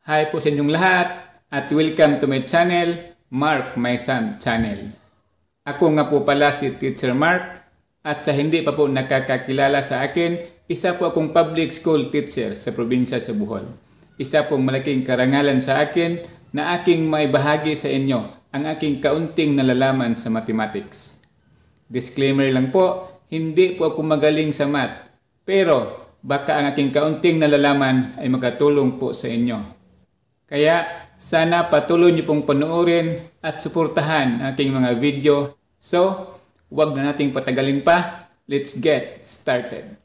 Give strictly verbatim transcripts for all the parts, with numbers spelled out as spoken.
Hi po sa inyong lahat at welcome to my channel, Mark My Son Channel. Ako nga po pala si Teacher Mark at sa hindi pa po nakakakilala sa akin, isa po akong public school teacher sa probinsya sa Bohol. Isa pong malaking karangalan sa akin na aking may bahagi sa inyo ang aking kaunting nalalaman sa mathematics. Disclaimer lang po, hindi po ako magaling sa math, pero baka ang aking kaunting nalalaman ay makatulong po sa inyo. Kaya sana patuloy niyo pong panoorin at suportahan ang aking mga video. So, huwag na nating patagalin pa. Let's get started.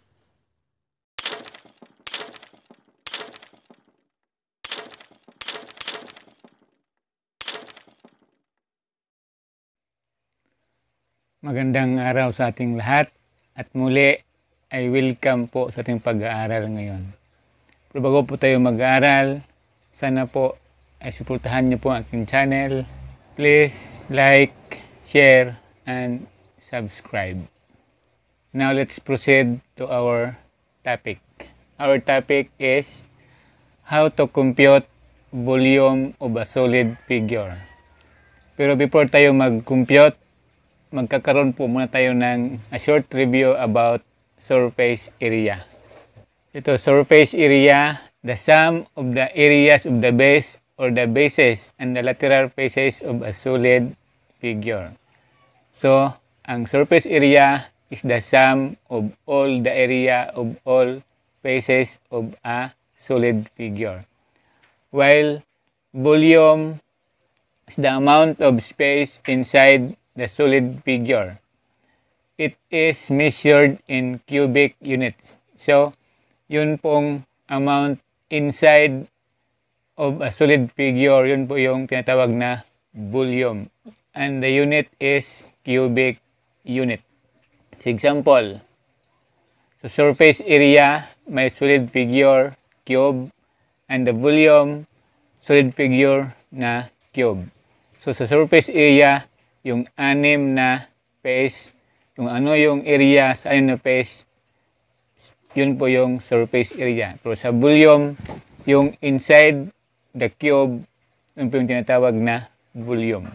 Magandang araw sa ating lahat at muli ay welcome po sa ating pag-aaral ngayon. Pero bago po tayo mag-aaral, sana po ay suportahan niyo po ang aking channel. Please like, share, and subscribe. Now let's proceed to our topic. Our topic is how to compute volume of a solid figure. Pero before tayo mag-compute, magkakaroon po muna tayo ng a short review about surface area. Ito, surface area, the sum of the areas of the base or the bases and the lateral faces of a solid figure. So, ang surface area is the sum of all the area of all faces of a solid figure. While volume is the amount of space inside the solid figure. It is measured in cubic units. So, yun pong amount inside of a solid figure, yun po yung tinatawag na volume. And the unit is cubic unit. So, example, so surface area, may solid figure, cube, and the volume, solid figure na cube. So, sa surface area, yung anim na face, yung ano yung area sa anim na face, yun po yung surface area. Pero sa volume, yung inside the cube, yun po yung tinatawag na volume.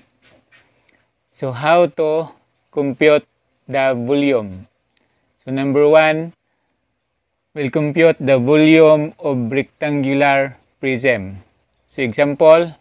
So, how to compute the volume? So, number one, we'll compute the volume of rectangular prism. So, example,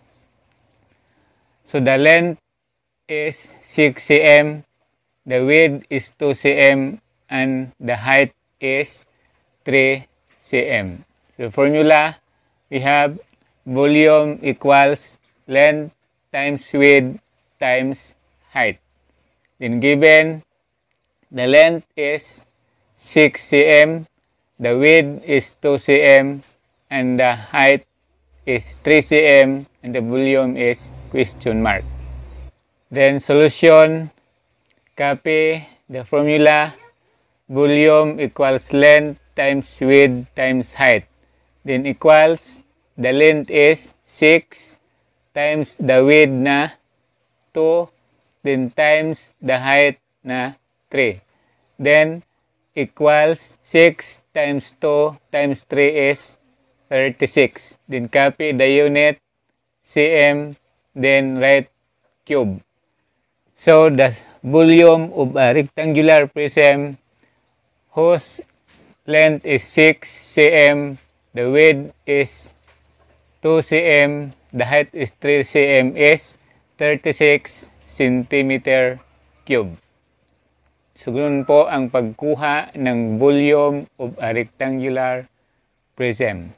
so the length is six centimeters, the width is two centimeters, and the height is three centimeters. So formula, we have volume equals length times width times height. Then given the length is six centimeters, the width is two centimeters, and the height is three centimeters, and the volume is question mark. Then solution, copy the formula, volume equals length times width times height. Then equals, the length is six times the width na two, then times the height na three. Then equals six times two times three is thirty-six. Then copy the unit, cm, then write cube. So, the volume of a rectangular prism whose length is six centimeters, the width is two centimeters, the height is three centimeters, is thirty-six centimeters cube. So, ganoon po ang pagkuha ng volume of a rectangular prism.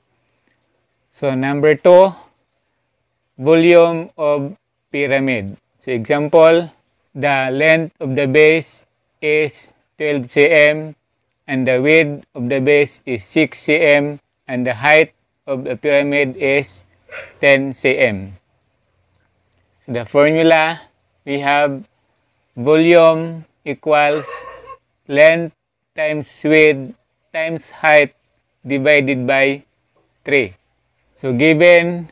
So, number two, volume of pyramid. So, example, the length of the base is twelve centimeters, and the width of the base is six centimeters, and the height of the pyramid is ten centimeters. So, the formula, we have volume equals length times width times height divided by three. So, given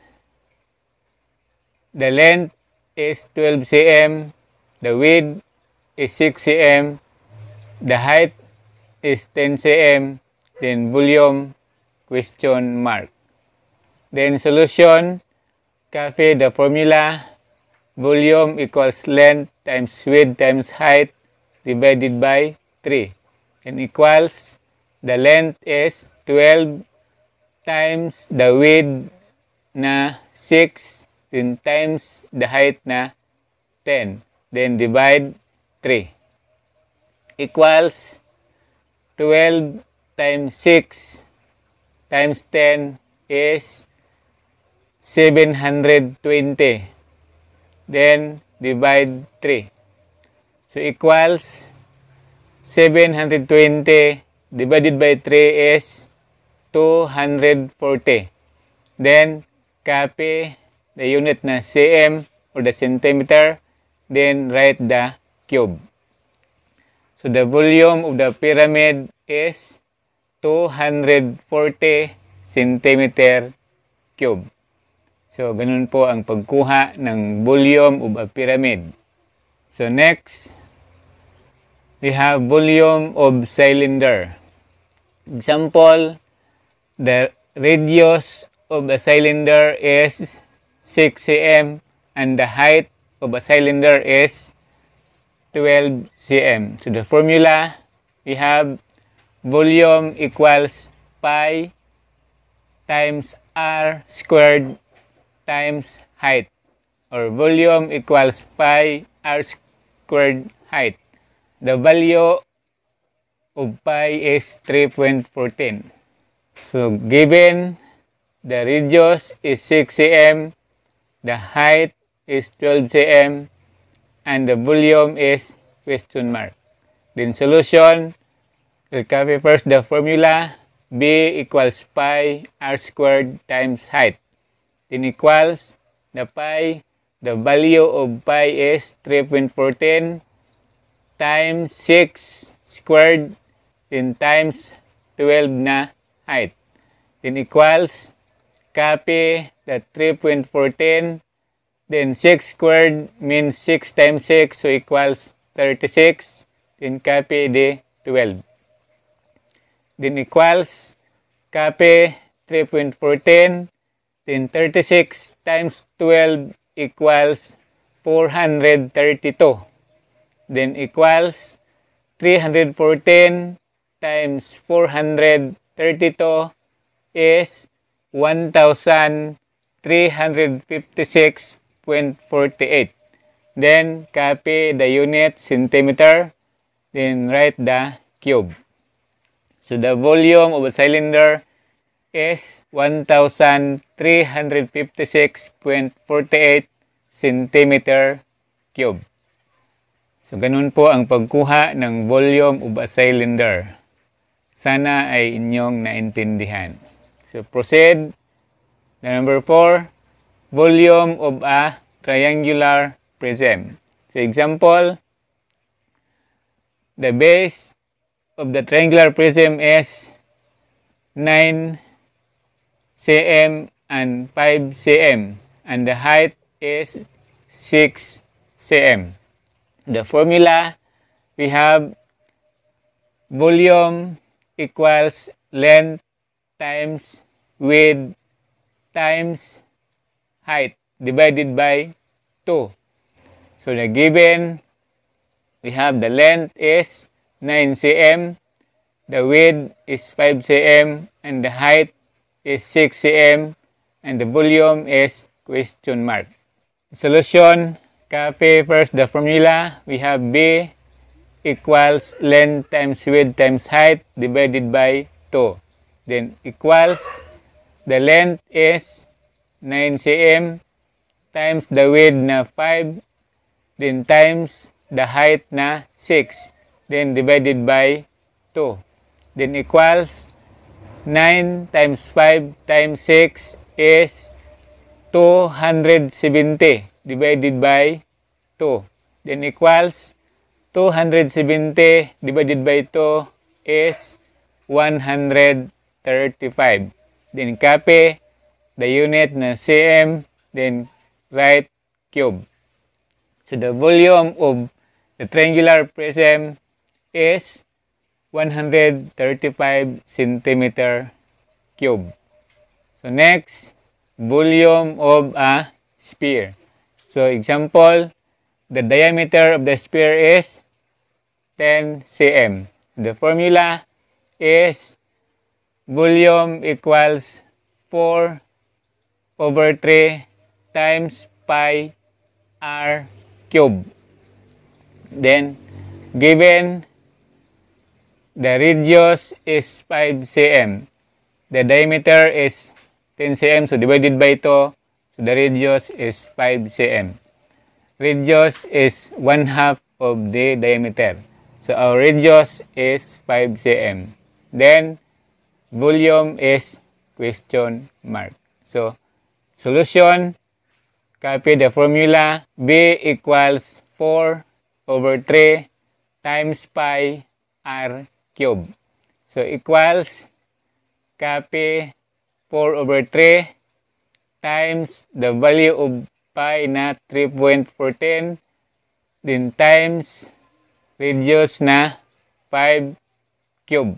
the length is twelve centimeters, the width is six centimeters, the height is ten centimeters, then volume question mark. Then solution, copy the formula, volume equals length times width times height divided by three. And equals, the length is twelve times the width na six, then times the height na ten. Then divide three. Equals twelve times six times ten is seven hundred twenty. Then divide three. So equals seven hundred twenty divided by three is two hundred forty. Then copy the unit na cm or the centimeter. Then write the cube. So the volume of the pyramid is two hundred forty centimeter cube. So ganun po ang pagkuha ng volume of a pyramid. So next, we have volume of cylinder. Example, the radius of a cylinder is six centimeters and the height of a cylinder is twelve centimeters. So the formula, we have volume equals pi times r squared times height, or volume equals pi r squared height. The value of pi is three point one four. So given the radius is six centimeters, the height is twelve centimeters, and the volume is question mark. Then solution, we'll copy first the formula, b equals pi r squared times height. Then equals the pi, the value of pi is three point one four times six squared, then times twelve na height. Then equals, copy the three point one four, then six squared means six times six, so equals thirty-six. Then copy the twelve. Then equals, copy three point one four, then thirty-six times twelve equals four hundred thirty-two. Then equals three hundred fourteen times four hundred thirty-two is one thousand three hundred fifty-six point four eight. Then copy the unit centimeter, then write the cube. So the volume of a cylinder is one thousand three hundred fifty-six point four eight centimeter cube. So ganun po ang pagkuha ng volume of a cylinder. Sana ay inyong naintindihan. So proceed. The number four, volume of a triangular prism. So example, the base of the triangular prism is nine centimeters and five centimeters, and the height is six centimeters. The formula, we have volume equals length times width times height divided by two. So the given, we have the length is nine centimeters, the width is five centimeters, and the height is six centimeters, and the volume is question mark. Solution, copy first the formula. We have b equals length times width times height divided by two. Then equals, the length is nine centimeters times the width na five, then times the height na six, then divided by two. Then equals, nine times five times six is two hundred seventy divided by two. Then equals, two hundred seventy divided by two is one hundred thirty-five. Then copy the unit na cm, then write cube. So the volume of the triangular prism is one hundred thirty-five centimeter cube. So next, volume of a sphere. So example, the diameter of the sphere is ten centimeters. The formula is volume equals four over three times pi r cube. Then, given the radius is five centimeters, the diameter is ten centimeters, so divided by two, so the radius is five centimeters. Radius is one half of the diameter. So our radius is five centimeters. Then, volume is question mark. So, solution, copy the formula, B equals four over three times pi r cube. So, equals, copy four over three times the value of pi na three point one four, then times radius na five cube.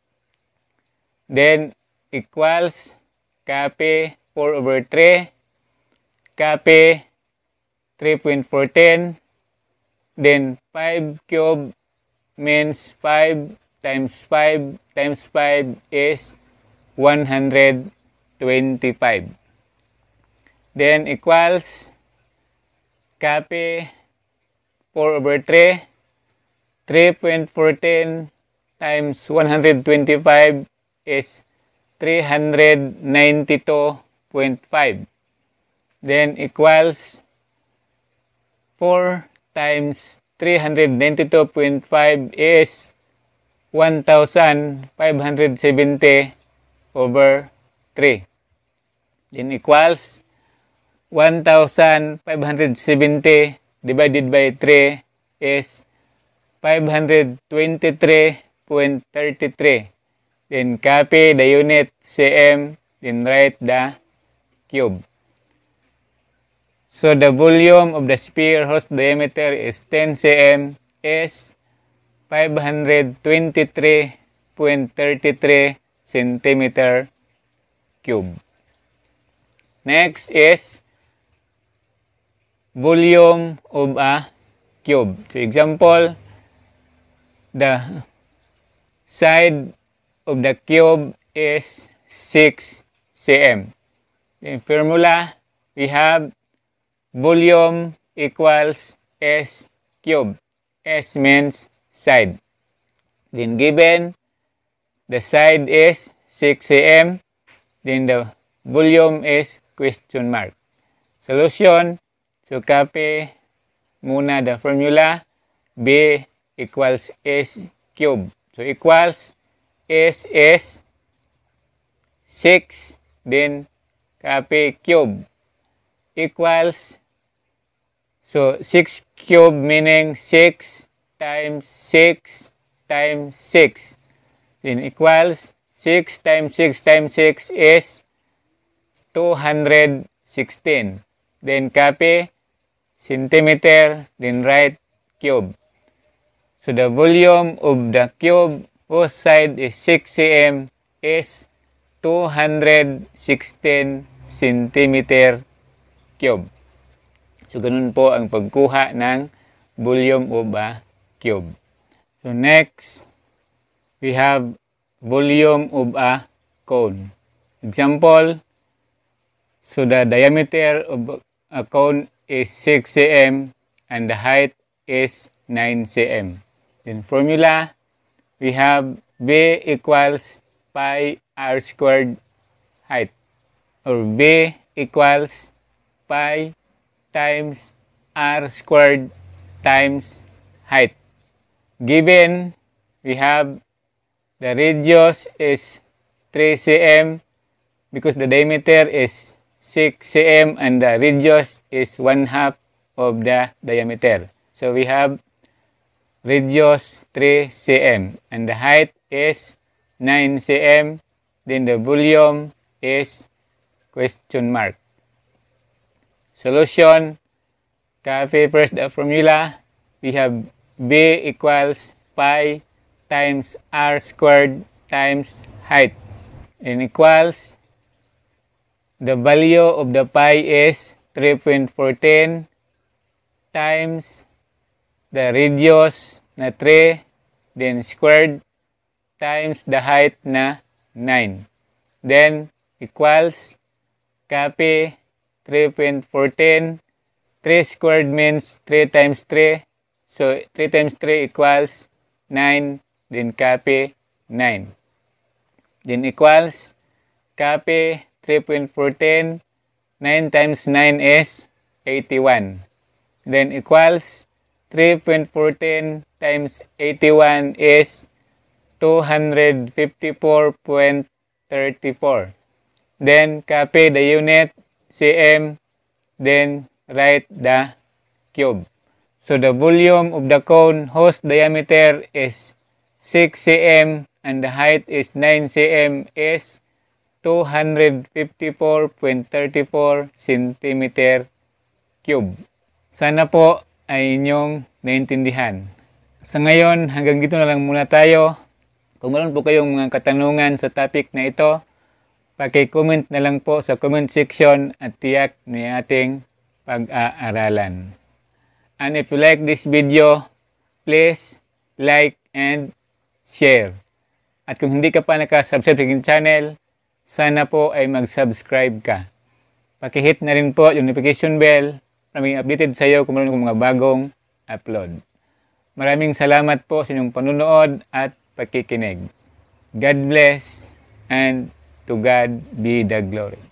Then, equals, copy four over three, copy three point one four, then five cube means five times five times five is one hundred twenty-five. Then equals, copy four over three, three point one four times one hundred twenty-five is three hundred ninety-two point five. Then equals four times three hundred ninety-two point five is one thousand five hundred seventy over three. Then equals one thousand five hundred seventy divided by three is five hundred twenty-three point three three. Then copy the unit cm, then write the cube. So the volume of the sphere whose diameter is ten centimeters is five hundred twenty-three point three three centimeter cube. Next is volume of a cube. So example, the side of the cube is six centimeters. In formula, we have volume equals S cube. S means side. Then given the side is six centimeters, then the volume is question mark. Solution, so copy muna the formula, B equals S cube. So equals S is six, then copy cube, equals, so six cube meaning six times six times six. Then equals six times six times six is two hundred sixteen. Then copy centimeter, then write cube. So the volume of the cube whose side is six centimeters is two hundred sixteen centimeter cube. So ganun po ang pagkuha ng volume of a cube. So next, we have volume of a cone. Example, so the diameter of a cone is six centimeters and the height is nine centimeters. Then formula, we have B equals pi r squared height, or B equals pi times r squared times height. Given, we have the radius is three centimeters because the diameter is six centimeters and the radius is one half of the diameter. So we have radius three centimeters and the height is nine centimeters. Then the volume is question mark. Solution, copy first the formula. We have B equals pi times r squared times height, and equals the value of the pi is three point one four times the radius na three, then squared times the height na nine. Then equals copy three point one four. three squared means three times three. So three times three equals nine. Then copy nine. Then equals copy three point one four. nine times nine is eighty-one. Then equals three point one four times eighty-one is two hundred fifty-four point three four. Then copy the unit cm, then write the cube. So the volume of the cone whose diameter is six centimeters and the height is nine centimeters is two hundred fifty-four point three four centimeter cube. Sana po ay inyong naintindihan. Sa ngayon, hanggang dito na lang muna tayo. Kung meron po kayong mga katanungan sa topic na ito, paki-comment na lang po sa comment section at tiyak ni ating pag-aaralan. And if you like this video, please like and share. At kung hindi ka pa nakasubscribe sa aking channel, sana po ay mag-subscribe ka. Paki-hit na rin po yung notification bell para maging updated sa iyo kung meron akong mga bagong upload. Maraming salamat po sa inyong panunood at pakikinig. God bless and to God be the glory.